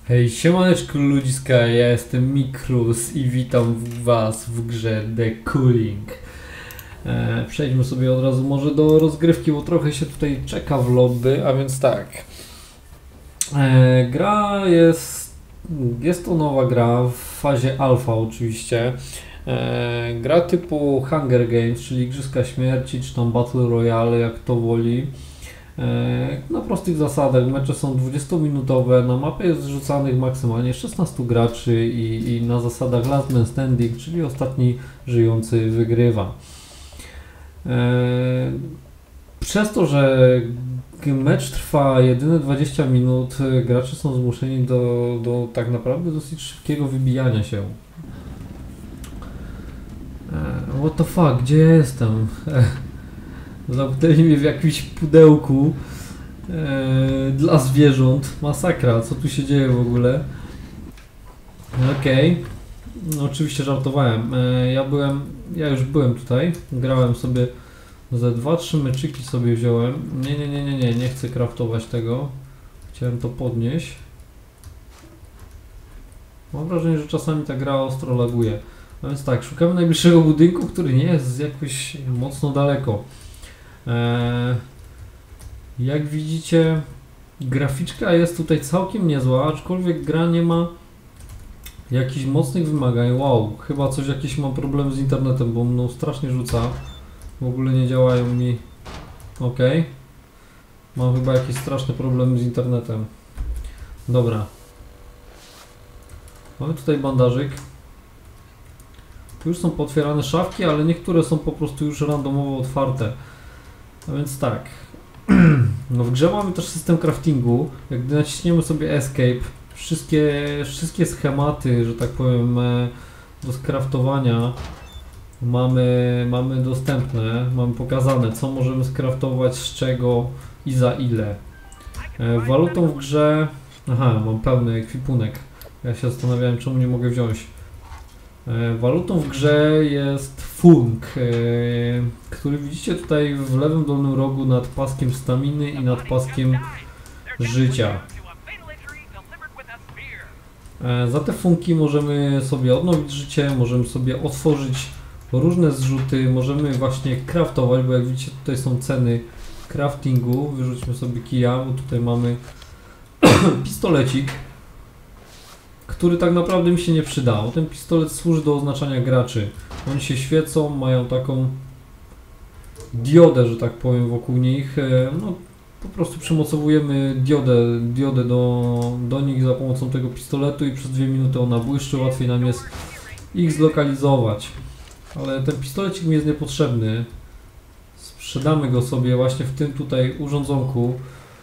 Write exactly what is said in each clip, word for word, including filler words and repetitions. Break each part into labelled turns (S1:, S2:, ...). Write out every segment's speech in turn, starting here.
S1: Hej, siemaneczku ludziska, ja jestem Mikrus i witam was w grze The Cooling. E, przejdźmy sobie od razu może do rozgrywki, bo trochę się tutaj czeka w lobby, a więc tak. E, gra jest, jest to nowa gra w fazie alfa oczywiście. E, gra typu Hunger Games, czyli Igrzyska Śmierci, czy tam Battle Royale, jak to woli. Na prostych zasadach, mecze są dwudziestominutowe, na mapie jest zrzucanych maksymalnie szesnastu graczy i, i na zasadach last man standing, czyli ostatni żyjący wygrywa. Przez to, że mecz trwa jedyne dwadzieścia minut, gracze są zmuszeni do, do tak naprawdę dosyć szybkiego wybijania się. What the fuck, gdzie ja jestem? Zamknęli mnie w jakimś pudełku e, dla zwierząt. Masakra, co tu się dzieje w ogóle? Okej. Okay. No, oczywiście żartowałem. E, ja byłem, ja już byłem tutaj. Grałem sobie ze dwa trzy meczyki sobie wziąłem. Nie, nie, nie, nie, nie, nie chcę craftować tego. Chciałem to podnieść. Mam wrażenie, że czasami ta gra ostro laguje. A więc tak, szukamy najbliższego budynku, który nie jest jakoś mocno daleko. Eee, jak widzicie, graficzka jest tutaj całkiem niezła, aczkolwiek gra nie ma jakichś mocnych wymagań. Wow, chyba coś, jakieś mam problem z internetem, bo mną strasznie rzuca. W ogóle nie działają mi. Ok. Mam chyba jakieś straszne problemy z internetem. Dobra. Mamy tutaj bandażyk. Tu już są pootwierane szafki, ale niektóre są po prostu już randomowo otwarte. A więc tak, no w grze mamy też system craftingu. Jak gdy naciśniemy sobie Escape, wszystkie, wszystkie schematy, że tak powiem, do skraftowania mamy, mamy dostępne, mamy pokazane, co możemy skraftować, z czego i za ile. Walutą w grze, aha, mam pełny ekwipunek. Ja się zastanawiałem, czemu nie mogę wziąć. Walutą w grze jest funk, który widzicie tutaj w lewym dolnym rogu nad paskiem staminy i nad paskiem życia. Za te funki możemy sobie odnowić życie, możemy sobie otworzyć różne zrzuty, możemy właśnie craftować, bo jak widzicie tutaj są ceny craftingu. Wyrzućmy sobie kija, bo tutaj mamy pistolecik, który tak naprawdę mi się nie przydał. Ten pistolet służy do oznaczania graczy. Oni się świecą, mają taką diodę, że tak powiem, wokół nich. No, po prostu przymocowujemy diodę, diodę do, do nich za pomocą tego pistoletu i przez dwie minuty ona błyszczy, łatwiej nam jest ich zlokalizować. Ale ten pistolecik mi jest niepotrzebny. Sprzedamy go sobie właśnie w tym tutaj urządzonku.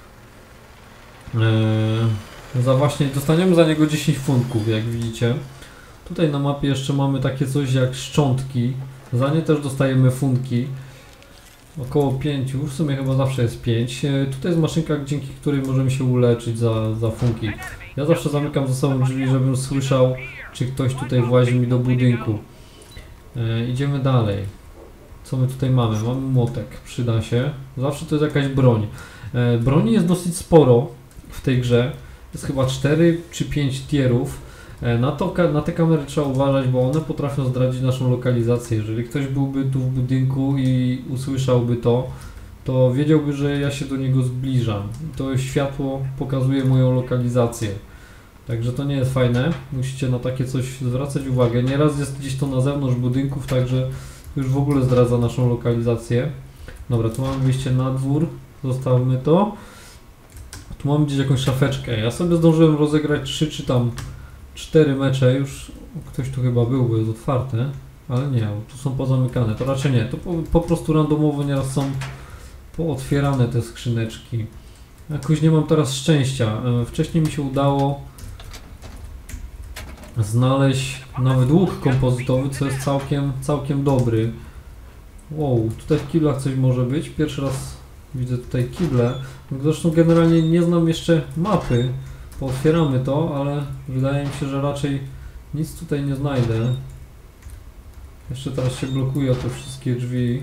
S1: Eee, Za właśnie, dostaniemy za niego dziesięć funków, jak widzicie. Tutaj na mapie jeszcze mamy takie coś jak szczątki. Za nie też dostajemy funki. Około pięć, w sumie chyba zawsze jest pięć. Tutaj jest maszynka, dzięki której możemy się uleczyć za, za funki. Ja zawsze zamykam za sobą drzwi, żebym słyszał, czy ktoś tutaj włazi mi do budynku. E, idziemy dalej. Co my tutaj mamy? Mamy młotek, przyda się. Zawsze to jest jakaś broń. E, broni jest dosyć sporo w tej grze. Jest chyba cztery czy pięć tierów. Na, to, na te kamery trzeba uważać, bo one potrafią zdradzić naszą lokalizację. Jeżeli ktoś byłby tu w budynku i usłyszałby to, to wiedziałby, że ja się do niego zbliżam. To światło pokazuje moją lokalizację. Także to nie jest fajne. Musicie na takie coś zwracać uwagę. Nieraz jest gdzieś to na zewnątrz budynków, także już w ogóle zdradza naszą lokalizację. Dobra, tu mamy wyjście na dwór. Zostawmy to. Tu mamy gdzieś jakąś szafeczkę. Ja sobie zdążyłem rozegrać trzy czy tam cztery mecze. Już ktoś tu chyba był, bo jest otwarte. Ale nie, tu są pozamykane. To raczej nie. To po, po prostu randomowo nieraz są pootwierane te skrzyneczki. Jakoś nie mam teraz szczęścia. Wcześniej mi się udało znaleźć nawet łuk kompozytowy, co jest całkiem, całkiem dobry. Wow, tutaj w kiblach coś może być. Pierwszy raz widzę tutaj kible. Zresztą generalnie nie znam jeszcze mapy. Pootwieramy to, ale wydaje mi się, że raczej nic tutaj nie znajdę. Jeszcze teraz się blokuje te wszystkie drzwi.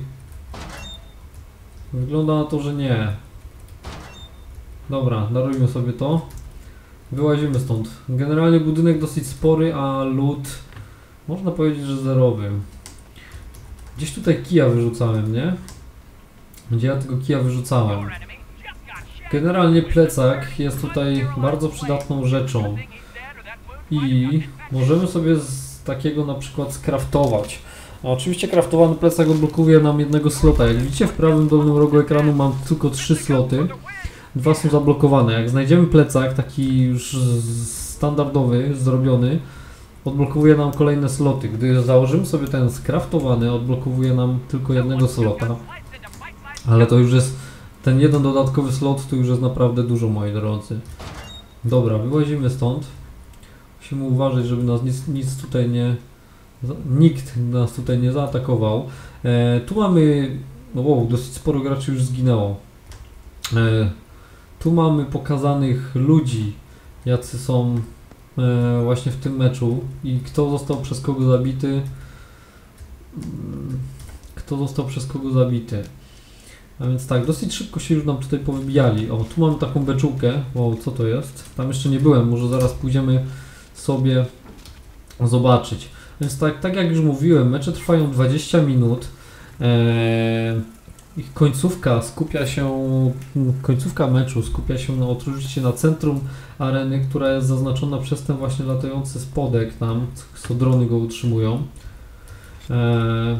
S1: Wygląda na to, że nie. Dobra, darujmy sobie to. Wyłazimy stąd. Generalnie budynek dosyć spory, a lód można powiedzieć, że zerowy. Gdzieś tutaj kija wyrzucałem, nie? Gdzie ja tego kija wyrzucałem? Generalnie plecak jest tutaj bardzo przydatną rzeczą. I możemy sobie z takiego na przykład skraftować. A oczywiście kraftowany plecak odblokuje nam jednego slota. Jak widzicie, w prawym dolnym rogu ekranu mam tylko trzy sloty. Dwa są zablokowane. Jak znajdziemy plecak taki już standardowy, zrobiony, odblokowuje nam kolejne sloty. Gdy założymy sobie ten skraftowany, odblokowuje nam tylko jednego slota. Ale to już jest, ten jeden dodatkowy slot to już jest naprawdę dużo, moi drodzy. Dobra, wyłazimy stąd. Musimy uważać, żeby nas nic, nic tutaj nie... Nikt nas tutaj nie zaatakował. E, tu mamy... No wow, dosyć sporo graczy już zginęło. E, tu mamy pokazanych ludzi, jacy są e, właśnie w tym meczu i kto został przez kogo zabity. Kto został przez kogo zabity. A więc tak, dosyć szybko się już nam tutaj powybijali. O, tu mamy taką beczułkę. Wow, co to jest? Tam jeszcze nie byłem, może zaraz pójdziemy sobie zobaczyć. Więc tak, tak jak już mówiłem, mecze trwają dwadzieścia minut. Eee, ich końcówka skupia się, końcówka meczu skupia się na, oczywiście na centrum areny, która jest zaznaczona przez ten właśnie latający spodek tam, co drony go utrzymują. Eee,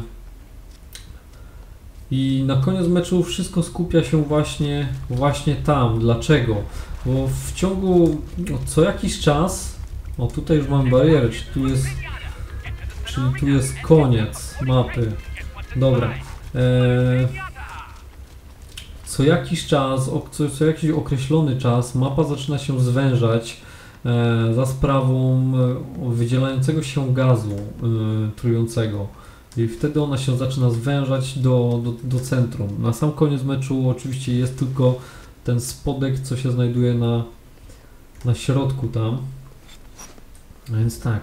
S1: I na koniec meczu wszystko skupia się właśnie, właśnie tam. Dlaczego? Bo w ciągu no, co jakiś czas, o tutaj już mam barierę, czy tu jest, czyli tu jest koniec mapy. Dobra. Eee, co jakiś czas, o, co, co jakiś określony czas mapa zaczyna się zwężać e, za sprawą e, wydzielającego się gazu e, trującego. I wtedy ona się zaczyna zwężać do, do, do centrum. Na sam koniec meczu oczywiście jest tylko ten spodek, co się znajduje na, na środku tam. A więc tak.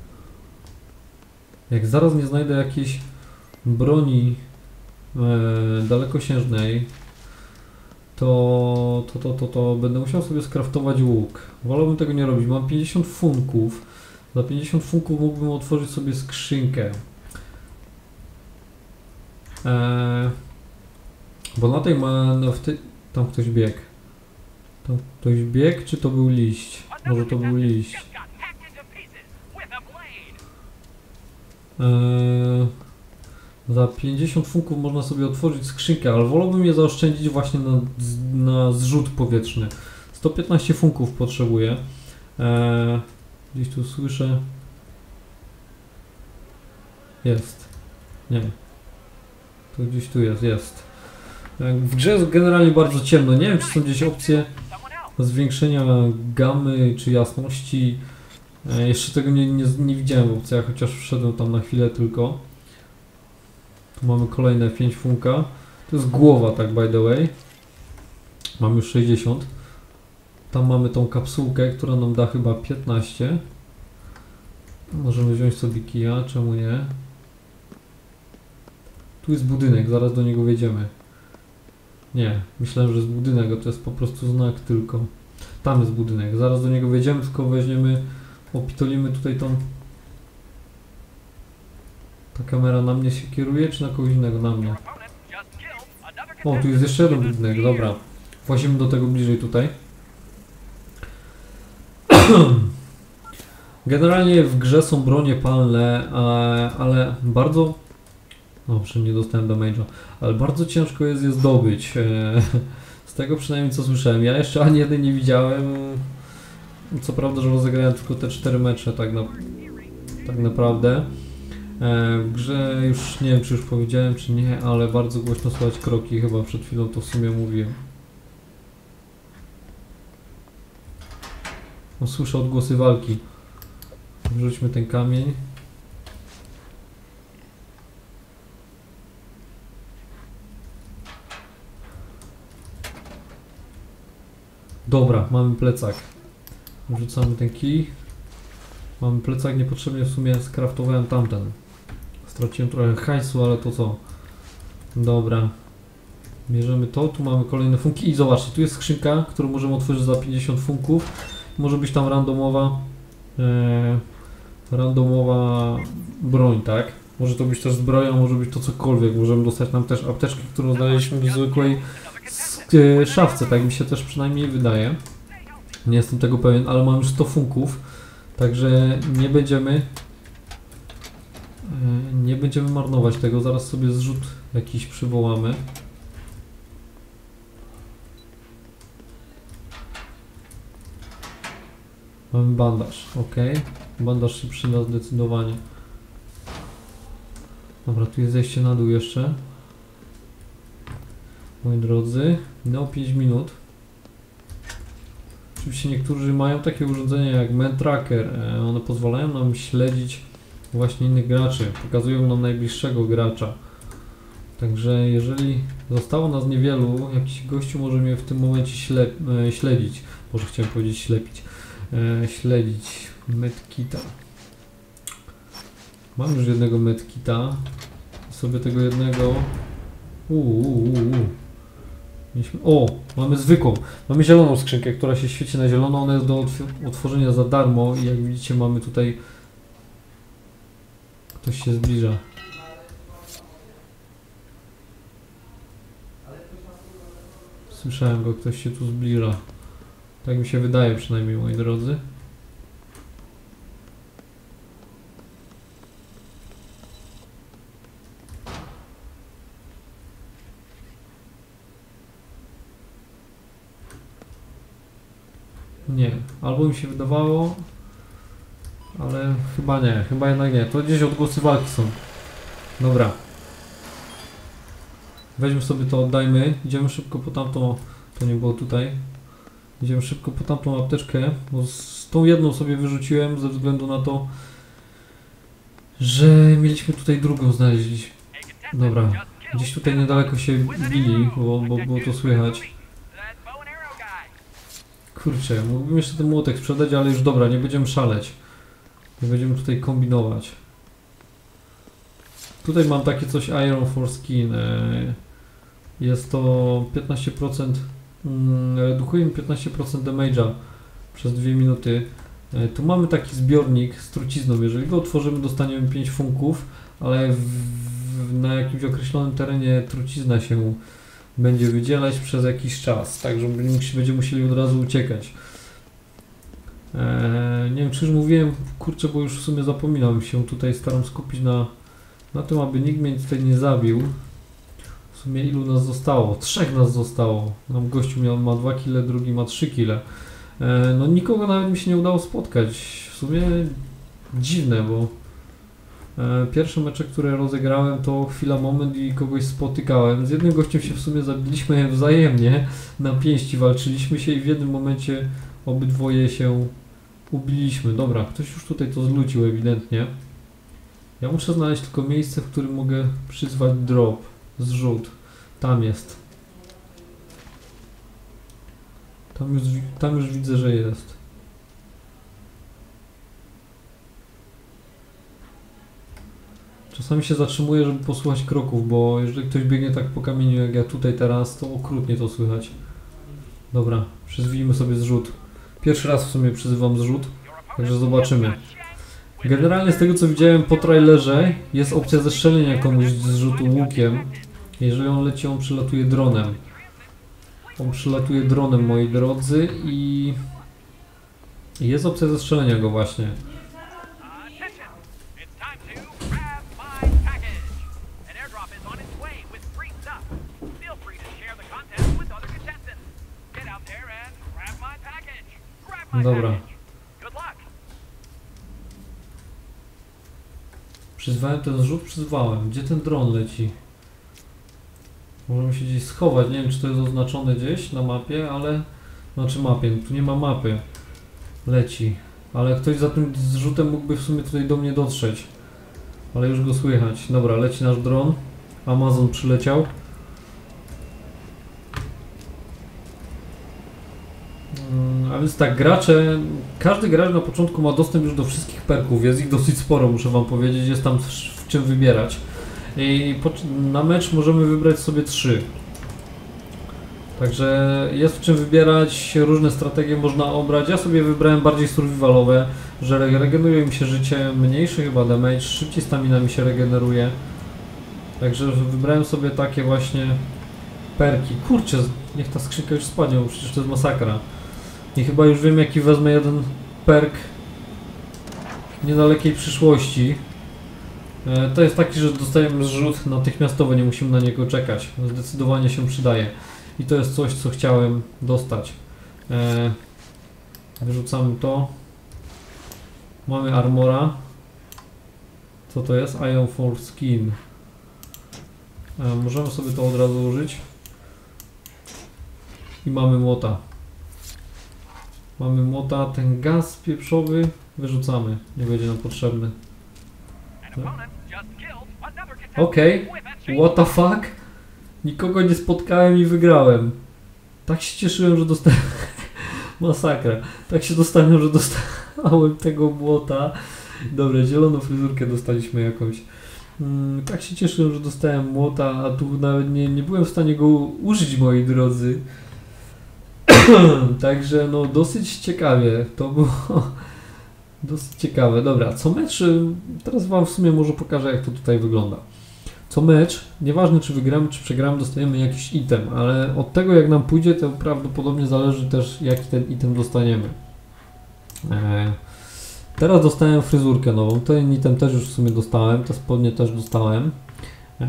S1: Jak zaraz nie znajdę jakiejś broni e, dalekosiężnej, to, to, to, to, to będę musiał sobie skraftować łuk. Wolałbym tego nie robić. Mam pięćdziesiąt funków. Za pięćdziesiąt funków mógłbym otworzyć sobie skrzynkę. Eee, bo na tej ma... No w ty, tam ktoś biegł. Tam ktoś biegł, czy to był liść? Może to był liść. Eee, za pięćdziesiąt funków można sobie otworzyć skrzynkę, ale wolałbym je zaoszczędzić właśnie na, na zrzut powietrzny. sto piętnaście funków potrzebuję. Eee, gdzieś tu słyszę. Jest. Nie. To gdzieś tu jest, jest. W grze jest generalnie bardzo ciemno. Nie wiem, czy są gdzieś opcje zwiększenia gamy czy jasności. E, jeszcze tego nie, nie, nie widziałem w opcjach, chociaż wszedłem tam na chwilę tylko. Tu mamy kolejne pięć funka. To jest głowa, tak by the way. Mam już sześćdziesiąt. Tam mamy tą kapsułkę, która nam da chyba piętnaście. Możemy wziąć sobie kija, czemu nie? Tu jest budynek, zaraz do niego wjedziemy. Nie, myślałem, że jest budynek, a to jest po prostu znak tylko. Tam jest budynek, zaraz do niego wjedziemy, tylko weźmiemy, opitolimy tutaj tą... Ta kamera na mnie się kieruje, czy na kogoś innego? Na mnie. O, tu jest jeszcze jeden budynek, dobra. Włazimy do tego bliżej tutaj. Generalnie w grze są bronie palne, ale bardzo... Dobrze, nie dostałem damage'a, ale bardzo ciężko jest je zdobyć. Z tego przynajmniej co słyszałem. Ja jeszcze ani jeden nie widziałem. Co prawda, że rozegrałem tylko te cztery mecze tak, na, tak naprawdę. W grze już nie wiem, czy już powiedziałem, czy nie, ale bardzo głośno słychać kroki. Chyba przed chwilą to w sumie mówiłem. No, słyszę odgłosy walki. Wrzućmy ten kamień. Dobra, mamy plecak. Wrzucamy ten kij. Mamy plecak, niepotrzebnie w sumie skraftowałem tamten. Straciłem trochę hajsu, ale to co? Dobra. Bierzemy to, tu mamy kolejne funki i zobaczcie, tu jest skrzynka, którą możemy otworzyć za pięćdziesiąt funków. może być tam randomowa e, randomowa broń, tak? Może to być też zbroja, może być to cokolwiek. Możemy dostać nam też apteczkę, którą znaleźliśmy w zwykłej e, szafce, tak mi się też przynajmniej wydaje. Nie jestem tego pewien, ale mam już sto funków, także nie będziemy e, nie będziemy marnować tego. Zaraz sobie zrzut jakiś przywołamy. Mamy bandaż, ok. Bandaż się przyda zdecydowanie. Dobra, tu jest zejście na dół jeszcze. Moi drodzy, minęło pięć minut. Oczywiście niektórzy mają takie urządzenia jak Man Tracker. One pozwalają nam śledzić właśnie innych graczy. Pokazują nam najbliższego gracza. Także jeżeli zostało nas niewielu, jakiś gościu może mnie w tym momencie śle śledzić. Może chciałem powiedzieć ślepić. E, śledzić medkita. Mam już jednego medkita. Sobie tego jednego. Uuu, Mieliśmy... O! Mamy zwykłą. Mamy zieloną skrzynkę, która się świeci na zielono. Ona jest do otworzenia za darmo i jak widzicie mamy tutaj. Ktoś się zbliża. Słyszałem go, ktoś się tu zbliża. Tak mi się wydaje przynajmniej, moi drodzy. Nie, albo mi się wydawało, ale chyba nie, chyba jednak nie. To gdzieś odgłosy walki są. Dobra. Weźmy sobie to, oddajmy. Idziemy szybko po tamtą, to nie było tutaj. Idziemy szybko po tamtą apteczkę, bo z tą jedną sobie wyrzuciłem ze względu na to, że mieliśmy tutaj drugą znaleźć. Dobra, gdzieś tutaj niedaleko się bili, bo, bo było to słychać. Kurczę, mógłbym jeszcze ten młotek sprzedać, ale już dobra, nie będziemy szaleć. Nie będziemy tutaj kombinować. Tutaj mam takie coś Iron for Skin. Jest to piętnaście procent, redukuje mi piętnaście procent damage'a przez dwie minuty. Tu mamy taki zbiornik z trucizną. Jeżeli go otworzymy, dostaniemy pięć funków, ale w, w, na jakimś określonym terenie trucizna się będzie wydzielać przez jakiś czas, tak że będziemy musieli od razu uciekać. Eee, nie wiem, czy już mówiłem, kurczę, bo już w sumie zapominam się, tutaj staram skupić na, na tym, aby nikt mnie tutaj nie zabił. W sumie ilu nas zostało? Trzech nas zostało. Nam gościu miał, ma dwa kile, drugi ma trzy kile. Eee, no nikogo nawet mi się nie udało spotkać. W sumie dziwne, bo pierwsze mecze, które rozegrałem, to chwila, moment i kogoś spotykałem. Z jednym gościem się w sumie zabiliśmy wzajemnie, na pięści walczyliśmy się i w jednym momencie obydwoje się ubiliśmy. Dobra, ktoś już tutaj to zlucił ewidentnie. Ja muszę znaleźć tylko miejsce, w którym mogę przyzwać drop, zrzut. Tam jest. Tam już, tam już widzę, że jest. Czasami się zatrzymuję, żeby posłuchać kroków, bo jeżeli ktoś biegnie tak po kamieniu jak ja tutaj teraz, to okrutnie to słychać. Dobra, przyzwijmy sobie zrzut. Pierwszy raz w sumie przyzywam zrzut, także zobaczymy. Generalnie z tego co widziałem po trailerze jest opcja zestrzelenia komuś z zrzutu łukiem. Jeżeli on leci, on przylatuje dronem. On przylatuje dronem, moi drodzy, i jest opcja zestrzelenia go właśnie. Dobra. Przyzwałem ten zrzut, przyzwałem. Gdzie ten dron leci? Możemy się gdzieś schować. Nie wiem, czy to jest oznaczone gdzieś na mapie, ale... Znaczy mapie, tu nie ma mapy. Leci. Ale ktoś za tym zrzutem mógłby w sumie tutaj do mnie dotrzeć. Ale już go słychać. Dobra, leci nasz dron. Amazon przyleciał. A więc tak, gracze, każdy gracz na początku ma dostęp już do wszystkich perków, jest ich dosyć sporo, muszę wam powiedzieć, jest tam w czym wybierać. I na mecz możemy wybrać sobie trzy. Także jest w czym wybierać, różne strategie można obrać. Ja sobie wybrałem bardziej survivalowe, że regeneruje mi się życie, mniejszy chyba damage, szybciej stamina mi się regeneruje. Także wybrałem sobie takie właśnie perki. Kurczę, niech ta skrzynka już spadnie, bo przecież to jest masakra. I chyba już wiem, jaki wezmę jeden perk w niedalekiej przyszłości. E, to jest taki, że dostajemy zrzut natychmiastowy, nie musimy na niego czekać. Zdecydowanie się przydaje. I to jest coś, co chciałem dostać. E, wyrzucamy to. Mamy armora. Co to jest? Iron for Skin. E, możemy sobie to od razu użyć. I mamy młota. Mamy młota, ten gaz pieprzowy wyrzucamy, nie będzie nam potrzebny. Okej, okay. What the fuck? Nikogo nie spotkałem i wygrałem. Tak się cieszyłem, że dostałem... Masakra. Tak się dostałem, że dostałem tego młota. Dobra, zieloną fryzurkę dostaliśmy jakąś. Hmm, tak się cieszyłem, że dostałem młota, a tu nawet nie, nie byłem w stanie go użyć, moi drodzy. Także no dosyć ciekawie, to było dosyć ciekawe. Dobra, co mecz, teraz wam w sumie może pokażę, jak to tutaj wygląda. Co mecz, nieważne czy wygramy, czy przegramy, dostajemy jakiś item, ale od tego jak nam pójdzie, to prawdopodobnie zależy też, jaki ten item dostaniemy. Eee, teraz dostałem fryzurkę nową, ten item też już w sumie dostałem, te spodnie też dostałem. Eee,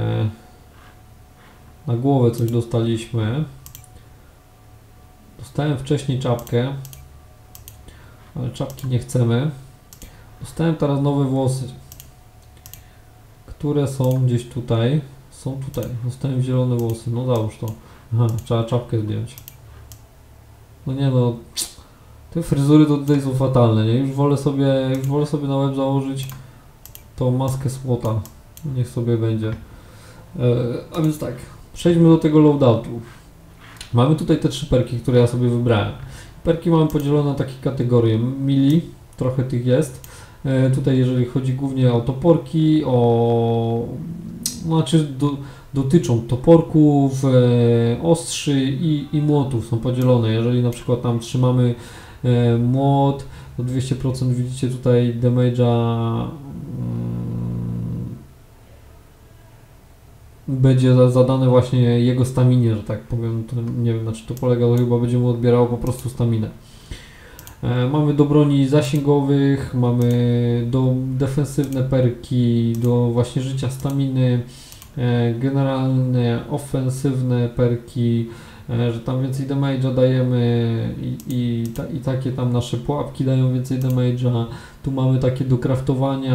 S1: na głowę coś dostaliśmy. Dostałem wcześniej czapkę, ale czapki nie chcemy. Dostałem teraz nowe włosy, które są gdzieś tutaj. Są tutaj. Dostałem zielone włosy. No załóż to. Aha, trzeba czapkę zdjąć. No nie no. Te fryzury to tutaj są fatalne, nie? Już wolę sobie, już wolę sobie na łeb założyć tą maskę słota. Niech sobie będzie. Eee, a więc tak. Przejdźmy do tego loadoutu. Mamy tutaj te trzy perki, które ja sobie wybrałem. Perki mamy podzielone na takie kategorie. Mili, trochę tych jest. E, tutaj jeżeli chodzi głównie o toporki, o... Znaczy do, dotyczą toporków, e, ostrzy i, i młotów są podzielone. Jeżeli na przykład tam trzymamy e, młot, to dwieście procent widzicie tutaj damage'a będzie zadane właśnie jego staminie, że tak powiem, to nie wiem na czym to polega, to chyba będzie mu odbierało po prostu staminę. E, mamy do broni zasięgowych, mamy do defensywne perki, do właśnie życia staminy, e, generalne ofensywne perki, e, że tam więcej damage'a dajemy i, i, ta, i takie tam nasze pułapki dają więcej damage'a. Tu mamy takie do craftowania,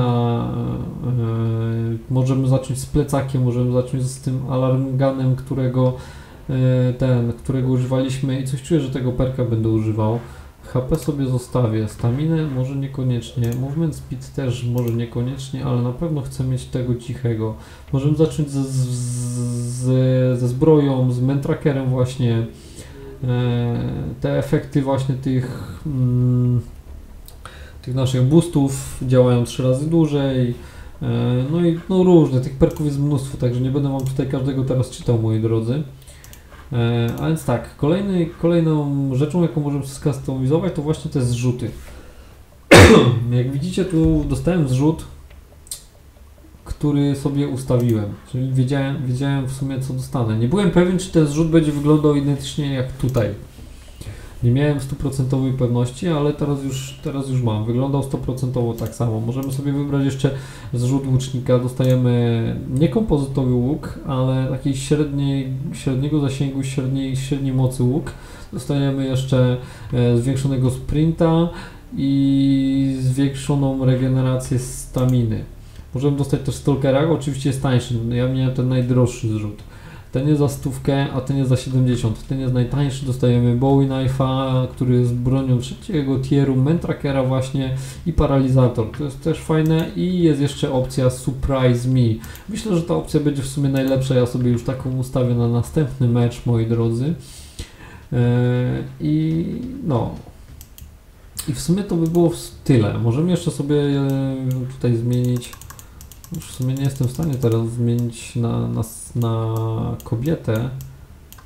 S1: e, możemy zacząć z plecakiem, możemy zacząć z tym alarm gunem, którego e, ten, którego używaliśmy i coś czuję, że tego perka będę używał. H P sobie zostawię, staminę może niekoniecznie, movement speed też może niekoniecznie, ale na pewno chcę mieć tego cichego. Możemy zacząć ze, z, z, ze zbroją, z mentrakerem właśnie, e, te efekty właśnie tych mm, tych naszych boostów działają trzy razy dłużej, e, no i no różne, tych perków jest mnóstwo, także nie będę wam tutaj każdego teraz czytał, moi drodzy. E, a więc tak, kolejny, kolejną rzeczą, jaką możemy skustomizować, to właśnie te zrzuty. Jak widzicie, tu dostałem zrzut, który sobie ustawiłem, czyli wiedziałem, wiedziałem w sumie, co dostanę. Nie byłem pewien, czy ten zrzut będzie wyglądał identycznie jak tutaj. Nie miałem stuprocentowej pewności, ale teraz już, teraz już mam. Wyglądał stuprocentowo tak samo. Możemy sobie wybrać jeszcze zrzut łucznika. Dostajemy nie kompozytowy łuk, ale takiej średniej, średniego zasięgu, średniej, średniej mocy łuk. Dostajemy jeszcze e, zwiększonego sprinta i zwiększoną regenerację staminy. Możemy dostać też stalkera, oczywiście jest tańszy. Ja miałem ten najdroższy zrzut. Ten jest za stówkę, a ten jest za siedemdziesiąt. Ten jest najtańszy, dostajemy Bowie Knife'a, który jest bronią trzeciego tieru, Mentrackera właśnie i paralizator. To jest też fajne i jest jeszcze opcja Surprise Me. Myślę, że ta opcja będzie w sumie najlepsza, ja sobie już taką ustawię na następny mecz, moi drodzy. Eee, I no. I w sumie to by było tyle. Możemy jeszcze sobie tutaj zmienić. Już w sumie nie jestem w stanie teraz zmienić na, na, na kobietę.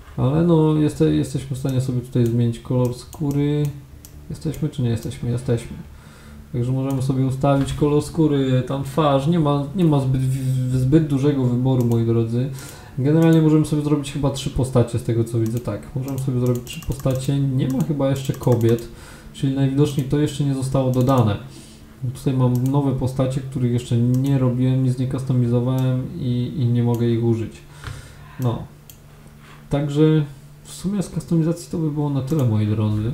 S1: Ale no, jeste, jesteśmy w stanie sobie tutaj zmienić kolor skóry. Jesteśmy czy nie jesteśmy? Jesteśmy. Także możemy sobie ustawić kolor skóry, tam twarz, nie ma, nie ma zbyt, zbyt dużego wyboru, moi drodzy. Generalnie możemy sobie zrobić chyba trzy postacie z tego co widzę, tak. Możemy sobie zrobić trzy postacie, nie ma chyba jeszcze kobiet, czyli najwidoczniej to jeszcze nie zostało dodane. Tutaj mam nowe postacie, których jeszcze nie robiłem, nic nie customizowałem i, i nie mogę ich użyć. No. Także w sumie z kustomizacji to by było na tyle, moi drodzy.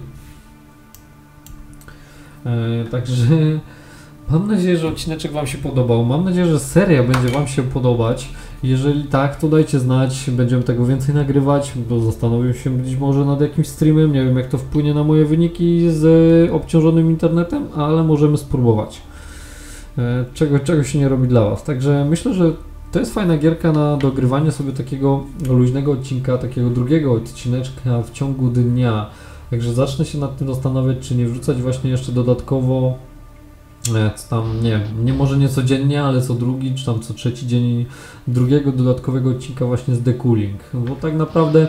S1: E, także mam nadzieję, że odcineczek Wam się podobał. Mam nadzieję, że seria będzie Wam się podobać. Jeżeli tak, to dajcie znać, będziemy tego więcej nagrywać, bo zastanowię się być może nad jakimś streamem, nie wiem jak to wpłynie na moje wyniki z obciążonym internetem, ale możemy spróbować. E, czego, czego się nie robi dla Was. Także myślę, że to jest fajna gierka na dogrywanie sobie takiego luźnego odcinka, takiego drugiego odcineczka w ciągu dnia. Także zacznę się nad tym zastanawiać, czy nie wrzucać właśnie jeszcze dodatkowo, e, co tam, nie wiem, nie może nie codziennie, ale co drugi, czy tam co trzeci dzień drugiego dodatkowego odcinka właśnie z decooling. Bo tak naprawdę,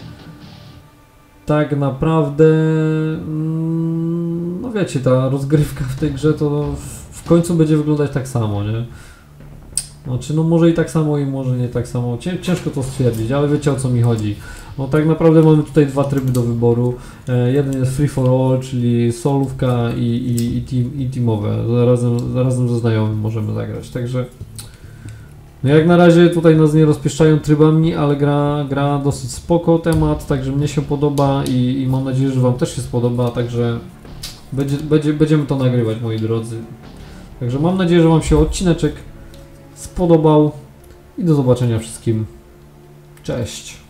S1: tak naprawdę, mm, no wiecie, ta rozgrywka w tej grze to w końcu będzie wyglądać tak samo, nie? Znaczy, no może i tak samo i może nie tak samo, ciężko to stwierdzić, ale wiecie o co mi chodzi. No tak naprawdę mamy tutaj dwa tryby do wyboru. E, jeden jest free for all, czyli solówka i, i, i, team, i teamowe. Razem, razem ze znajomym możemy zagrać, także no jak na razie tutaj nas nie rozpieszczają trybami, ale gra, gra dosyć spoko temat, także mnie się podoba i, i mam nadzieję, że Wam też się spodoba, także będzie, będzie, będziemy to nagrywać, moi drodzy. Także mam nadzieję, że Wam się odcineczek spodobał i do zobaczenia wszystkim. Cześć!